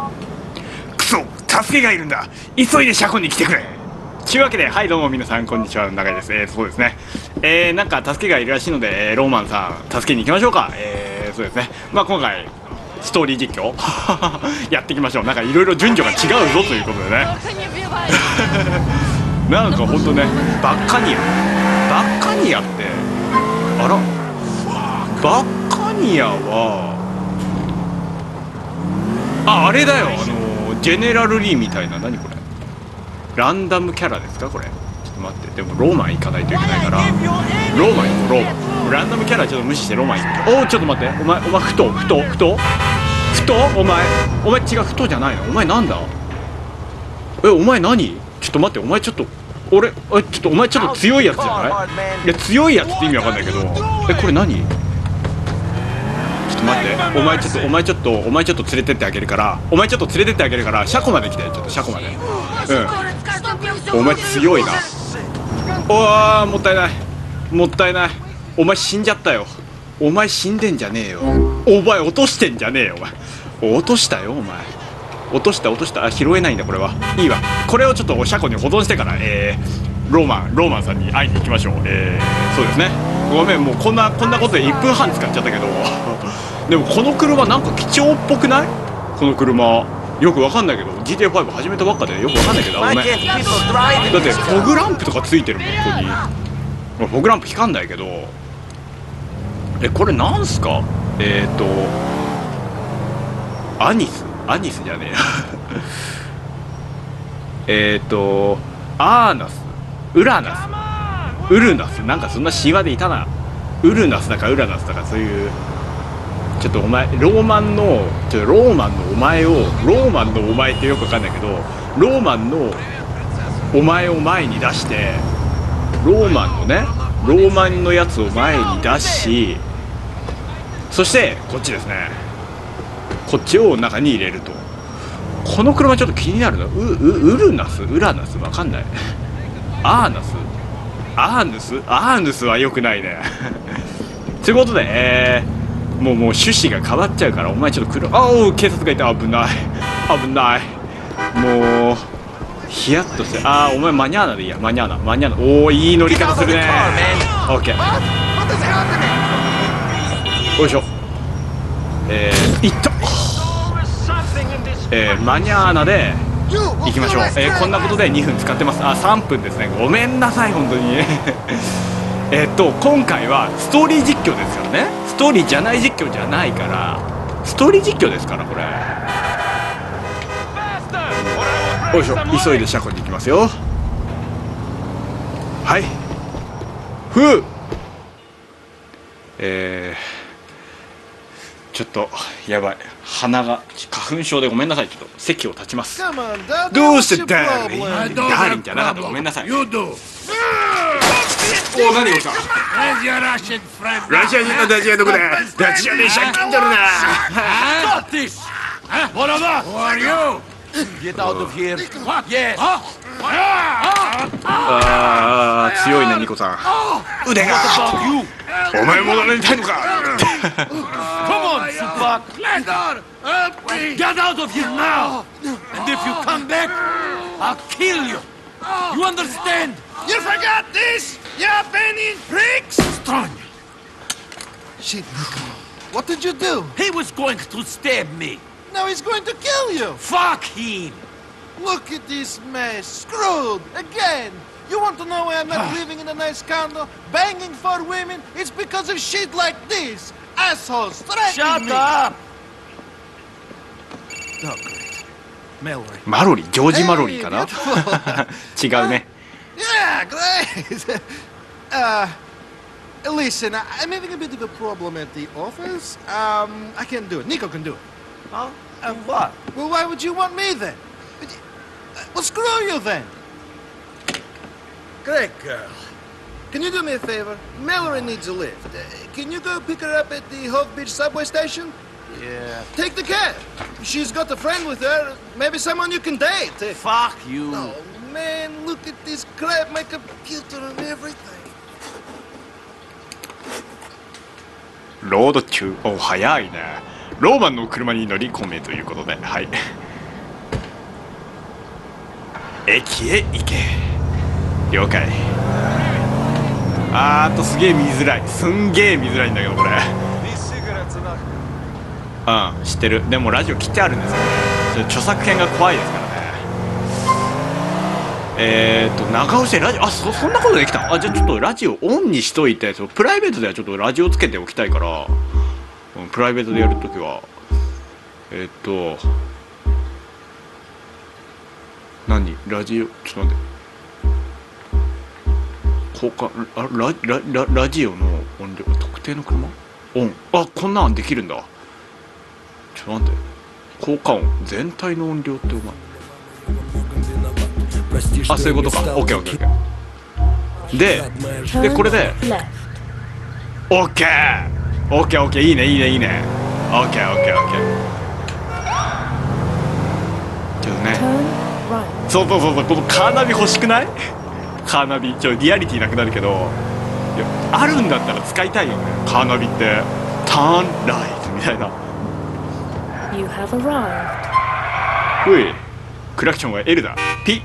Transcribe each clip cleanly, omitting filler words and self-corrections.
クソ、助けがいるんだ。急いで車庫に来てくれ。というわけで、はいどうも皆さんこんにちは、永井です。そうですね、なんか助けがいるらしいので、ローマンさん助けに行きましょうか。そうですね、まあ今回ストーリー実況やっていきましょう。なんかいろいろ順序が違うぞということでねなんかほんとね、バッカニアって、あらバッカニアはあれだよ、ジェネラルリーみたいな。何これ、ランダムキャラですかこれ。ちょっと待って、でもローマン行かないといけないから、ローマン行こう。ローマンランダムキャラちょっと無視してローマン行こう。おお、ちょっと待って、お前ふとお前違う、ふとじゃないの。お前なんだ、お前何、ちょっと待って、お前ちょっとちょっとお前ちょっと強いやつじゃない。いや強いやつって意味わかんないけど、これ何、ちょっと待って、お前ちょっと連れてってあげるから、車庫まで来て、ちょっと車庫まで。お前強いな。おー、もったいない。お前死んじゃったよ。お前死んでんじゃねえよ。お前落としてんじゃねえよ。お前落としたよ。お前落とした。拾えないんだ。これはいいわ。これをちょっと車庫に保存してから、ローマンさんに会いに行きましょう。そうですね、ごめん、もうこんなことで1分半使っちゃったけどでもこの車なんか貴重っぽくない？この車よくわかんないけど、 GTA5 始めたばっかでよくわかんないけど、ごめん。だってフォグランプとかついてるもん、ここに。フォグランプ光んないけど、これなんすか。アニスじゃねえやアーナス、ウルナス、なんかそんな神話でいたな。ウルナスだかウラナスだか、そういう。ちょっとお前ローマンのお前ってよくわかんないけど、ローマンのお前を前に出して、ローマンのやつを前に出し、そしてこっちですね、こっちを中に入れると。この車ちょっと気になるの。ウラナスわかんない。アーヌスはよくないねということで、もう趣旨が変わっちゃうから、お前ちょっと警察がいた。危ない。もうヒヤッとして、お前マニャーナでいいや。マニャーナ。おお、いい乗り方するね。オッケー、よいしょ。いった。マニャーナで行きましょう。こんなことで2分使ってます。3分ですね。ごめんなさい本当に今回はストーリー実況ですからね。ストーリーじゃない実況じゃないから、ストーリー実況ですからこれ。よいしょ、急いで車庫に行きますよ。はい、ちょっっとやばい、鼻が花粉症でごめんなさい。ちょっと席を立ちます。どうしてダーリン、ダーリンじゃなかった、ごめんなさい。おお、何が起きた。ラシア人のダチはどこだ。ダチはね、借金だろな。ああ、強いねニコさん。腕が。お前も習いたいのか。 Come on, Tupac! Get out of here now! And if you come back, I'll kill you! You understand? You forgot this, you Albanian pricks! Strong! Shit, what did you do? He was going to stab me! Now he's going to kill you! Fuck him! Look at this mess, screwed, again! You want to know why I'm not living in a nice condo, banging for women? It's because of shit like this! Assholes, threatening me! Shut up! Oh, great. Mallory. マロリ、ジョージ・マロリかな。違うね。 Yeah, great! Listen, I'm having a bit of a problem at the office. I can't do it. Nico can do it. Huh? And what? Well, why would you want me then? Well, screw you then. Great girl. Can you do me a favor? Mallory needs a lift. Can you go pick her up at the Hove Beach subway station? Yeah. Take the cab. She's got a friend with her. Maybe someone you can date. Fuck you. Oh, man, look at this crap. My computer and everything. ロード中、お、早いね。ローマンの車に乗り込めということで、はい。 駅へ行け。了解。すげえ見づらい。すんげえ見づらいんだけどこれ。うん、知ってる。でもラジオ切ってあるんですよね。著作権が怖いですからね。長押しでラジオ、そんなことできた。じゃあちょっとラジオオンにしといて、プライベートではちょっとラジオつけておきたいから、プライベートでやるときは何ラジオ、ちょっと待って、ラジオの音量、特定の車オン、こんなんできるんだ。ちょっと待って、効果音全体の音量ってお前、そういうことか。オッケーオッケーオッケー。でこれでオッケーオッケーオッケー、いいねいいねいいね。オッケーオッケーオッケー。ちょっとね、そうこのカーナビ欲しくない？カーナビリアリティなくなるけど、いやあるんだったら使いたいよね、カーナビって。ターンライトみたいな。 You have arrived. おい、クラクションは L だ。ピ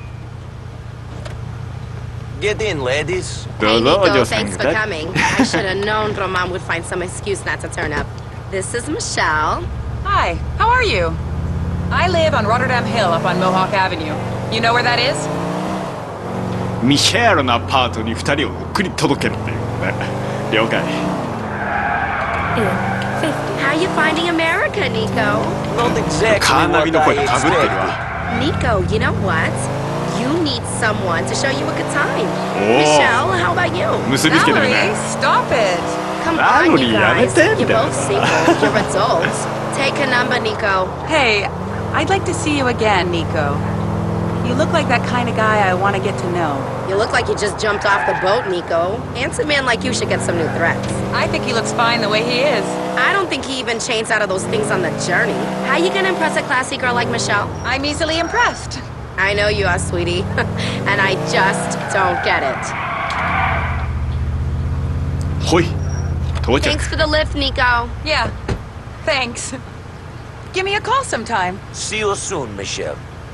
Get in, ladies. ど Hey うぞお Nico, 嬢さん thanks for coming. I should have known Roman would find some excuse not to turn up. This is Michelle. Hi, how are you? I live on Rotterdam Hill up on Mohawk Avenue. You know where that is? ミシェルのアパートに2人を送り届けるっていうね。了解。 In 50. How you finding America, Nico? Not exactly カーナビ what の I 声かぶってる expected. わ。 Nico, you know what? You need someone to show you a good time. Oh. Michelle, how about you? 結びつけてる Valerie, ね。 stop it! Come Valerie, on, you guys. やめて。 You're both single. You're adults. Take a number, Nico. Hey, I'd like to see you again, Nico. You look like that kind of guy I want to get to know. You look like you just jumped off the boat, Nico. Handsome man like you should get some new threats. I think he looks fine the way he is. I don't think he even changed out of those things on the journey. How you gonna impress a classy girl like Michelle? I'm easily impressed. I know you are, sweetie. And I just don't get it. ほい、到着。 Thanks for the lift, Nico. Yeah, thanks. Give me a call sometime. See you soon, Michelle.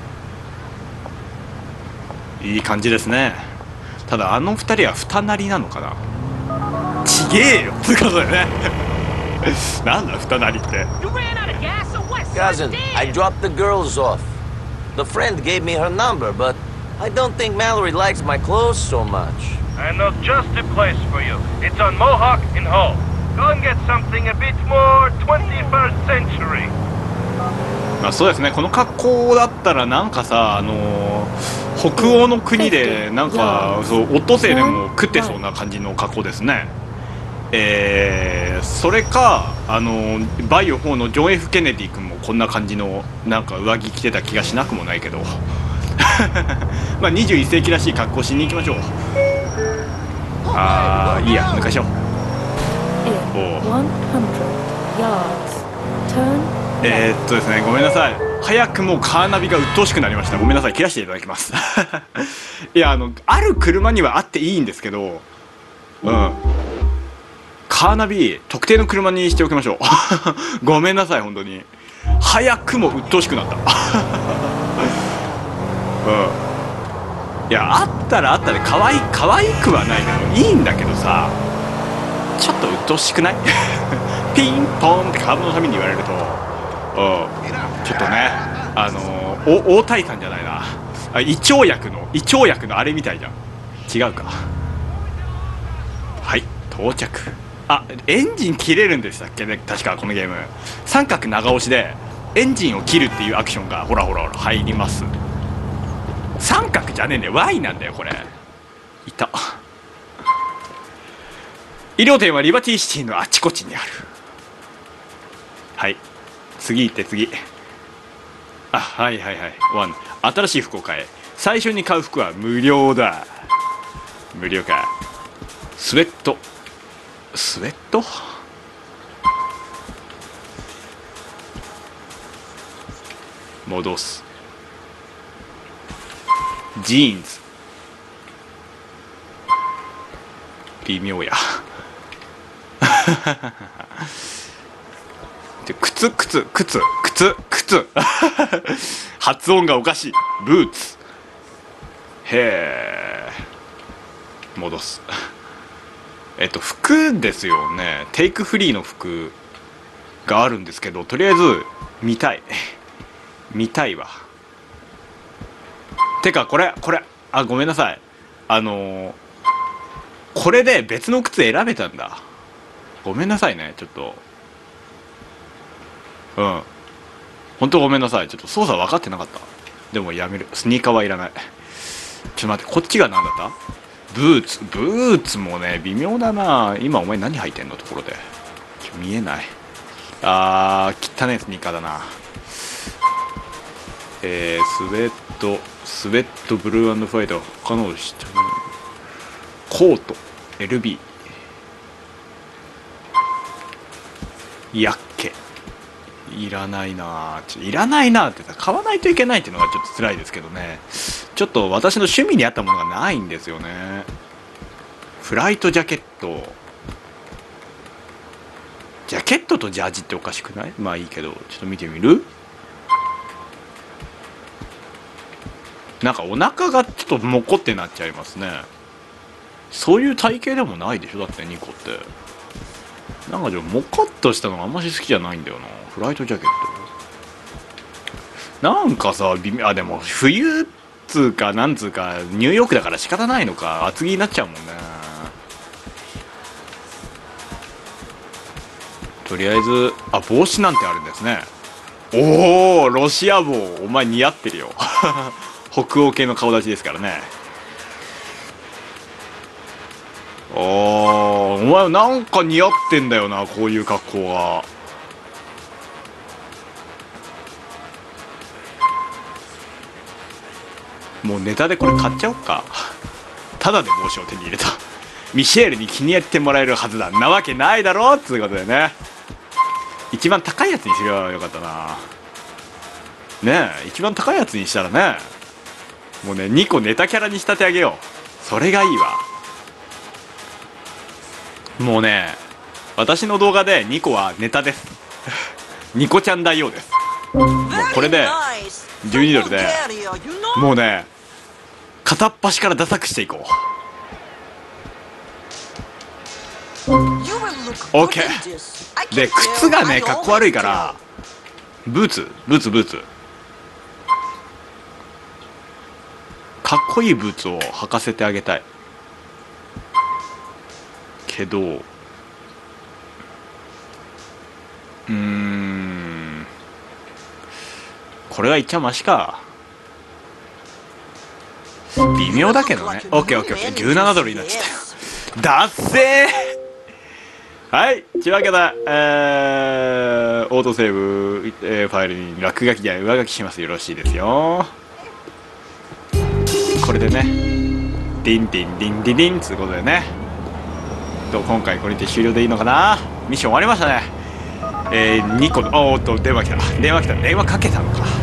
いい感じですね。ただ2人は二なりなのかな。ちげえよってことだよね。なんだ二なりって。 Cousin, I dropped the girls off. The friend gave me her number, but I don't think Mallory likes my clothes so much. I know just the place for you. It's on Mohawk in Hull. Go and get something a bit more 21st century. そうですね、この格好だったらなんかさ、北欧の国でなんかそうオットセイでも食ってそうな感じの格好ですね。それかバイオ4のジョン・ F ・ケネディ君もこんな感じのなんか上着着てた気がしなくもないけどまあ21世紀らしい格好しに行きましょう。いいや、抜かしよう。 In 100 yards. Turn ですね、ごめんなさい。早くもカーナビが鬱陶しくなりました。ごめんなさい、切らしていただきますいや、ある車にはあっていいんですけど、カーナビ特定の車にしておきましょうごめんなさい、本当に早くも鬱陶しくなったいや、あったらあったで可愛くはないけどいいんだけどさ、ちょっと鬱陶しくないピンポンってカーブのために言われると、ちょっとね、大谷さんじゃないな、胃腸薬のあれみたいじゃん。違うか。はい、到着。エンジン切れるんでしたっけね、確かこのゲーム。三角長押しでエンジンを切るっていうアクションがほら入ります。三角じゃねえんだよ、 Y なんだよこれ。いた。医療店はリバティシティのあちこちにある。はい、次行って次。はいワン。新しい服を買え。最初に買う服は無料だ。無料か。スウェット戻す。ジーンズ微妙や靴発音がおかしい。ブーツへえ、戻す。服ですよね。テイクフリーの服があるんですけど、とりあえず見たい見たいわ。てかこれあ、ごめんなさい、これで別の靴選べたんだ。ごめんなさいね、ちょっと本当ごめんなさい、ちょっと操作分かってなかった。でもやめる、スニーカーはいらない。ちょっと待って、こっちが何だった？ブーツもね微妙だな。今お前何履いてんの？ところで見えない。汚いスニーカーだな。スウェットブルー&ファイト、他の下のコート LB、 やっけいらないな。いらないなってさ、買わないといけないっていうのがちょっと辛いですけどね。ちょっと私の趣味に合ったものがないんですよね。フライトジャケットとジャージっておかしくない？まあいいけど、ちょっと見てみる？なんかお腹がちょっとモコってなっちゃいますね。そういう体型でもないでしょ、だってニコって。なんかちょっとモコっとしたのがあんまし好きじゃないんだよな、フライトジャケット。なんかさ、でも冬つうかなんつうかニューヨークだから仕方ないのか、厚着になっちゃうもんね。とりあえず帽子なんてあるんですね。おお、ロシア帽、お前似合ってるよ。北欧系の顔立ちですからね。お前なんか似合ってんだよな、こういう格好が。もうネタでこれ買っちゃおっか。ただで帽子を手に入れた。ミシェールに気に入ってもらえるはずだ。なわけないだろっつうことでね。一番高いやつにすればよかったな。ねえ、一番高いやつにしたらね、もうね2個ネタキャラに仕立てあげよう。それがいいわ。もうね、私の動画で2個はネタです。ニコちゃん大王です。もうこれで12ドルでもうね片っ端からダサくしていこう。オッケーで、靴がねかっこ悪いからブーツかっこいいブーツを履かせてあげたいけど、これがいっちゃマシか。微妙だけどね。オッケー17ドルになっちゃったよ。だっせー。はい、というわけで、オートセーブ、ファイルに落書きや上書きします。よろしいですよ。これでね、ディンディンディンディンディンつうことでね、今回これで終了でいいのかな。ミッション終わりましたね。2個の、電話かけたのか。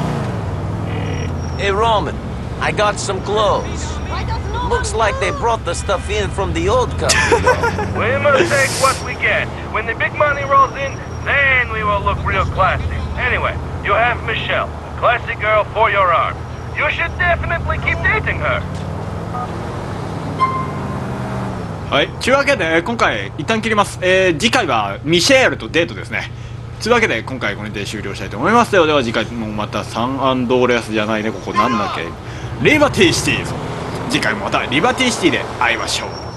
Hey Roman, I got some clothes. Looks like they brought the stuff in from the old company. We must take what we get. When the big money rolls in, then we will look real classy. Anyway, you have Michelle, a classy girl for your arm. You should definitely keep dating her. はい、というわけで今回一旦切ります。次回はミシェールとデートですね。というわけで今回これで終了したいと思います。では次回もまたサンアンドレアスじゃないね、ここなんだっけ、リバティシティ。次回もまたリバティシティで会いましょう。